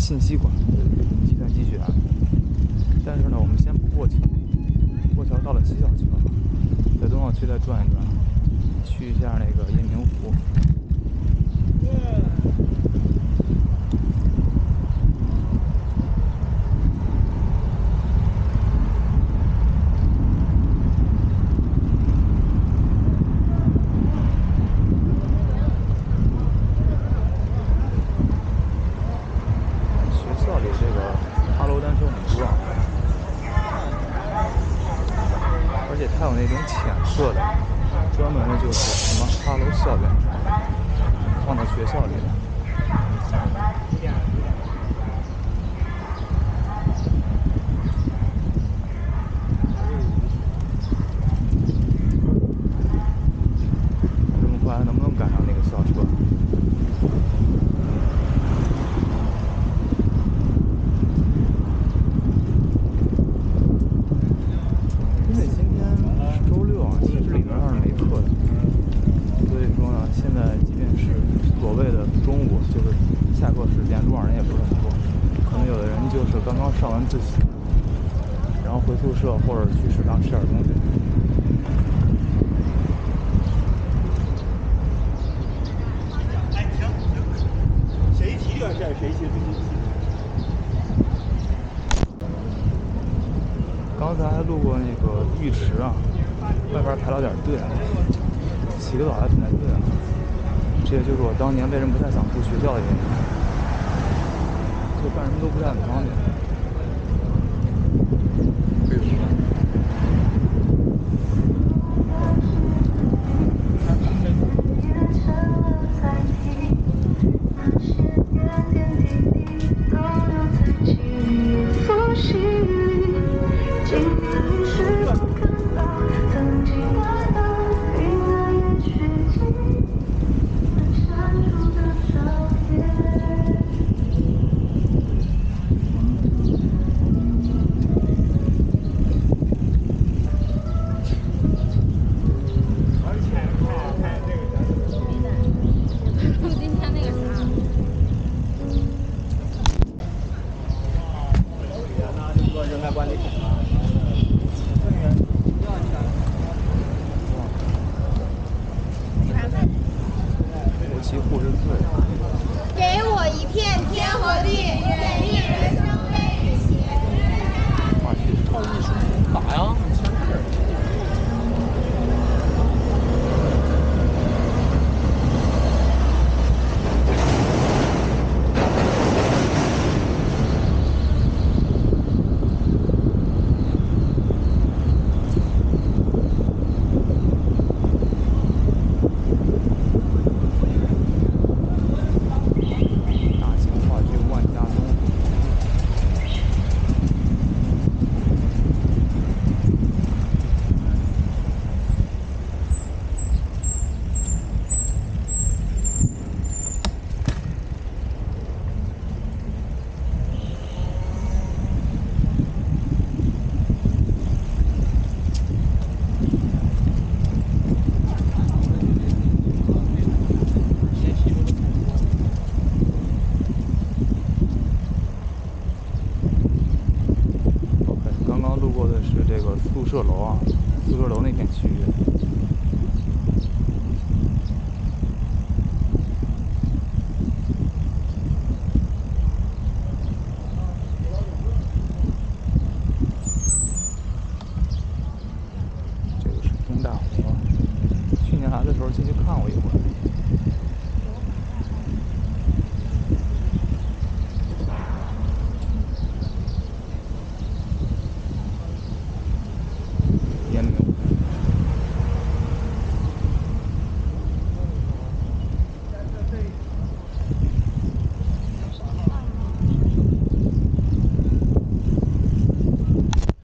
信息馆，计算机学院。但是呢，我们先不过桥，过桥到了西校区了，在东校区再转一转，去一下那个延平湖。学校里这个哈喽单车很多啊，而且它有那种浅色的，专门的就是什么哈喽校园，放到学校里的。这么快能不能赶上那个校车？因为今天是周六啊，其实理论上是没课的，所以说呢，现在即便是所谓的中午，就是下课时间，路上人也不是很多，可能有的人就是刚刚上完自习，然后回宿舍或者去食堂吃点东西。 哎，停！谁提这事儿谁去自己。 刚才还路过那个浴池啊，外边排了点队，洗个澡还挺排队啊。这也就是我当年为什么不太想住学校的原因，就干什么都不太很方便。国旗护士队。 给我一片天和地，演绎人生悲与喜。 话剧超艺术打呀！刚刚路过的是这个宿舍楼啊，宿舍楼那片区域。